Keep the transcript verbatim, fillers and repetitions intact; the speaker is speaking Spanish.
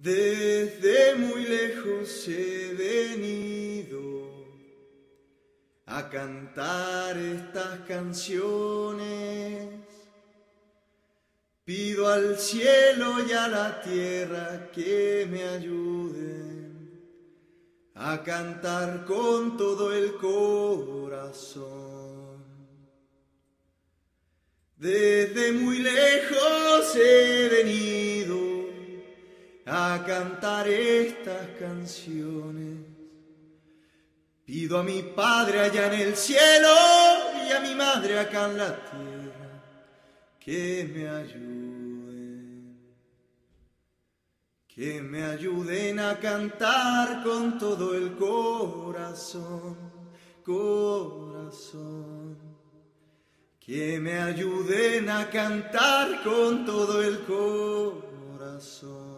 Desde muy lejos he venido a cantar estas canciones. Pido al cielo y a la tierra que me ayuden a cantar con todo el corazón. Desde muy lejos he venido a cantar estas canciones. Pido a mi Padre allá en el cielo y a mi Madre acá en la tierra que me ayuden, que me ayuden a cantar con todo el corazón, corazón, que me ayuden a cantar con todo el corazón.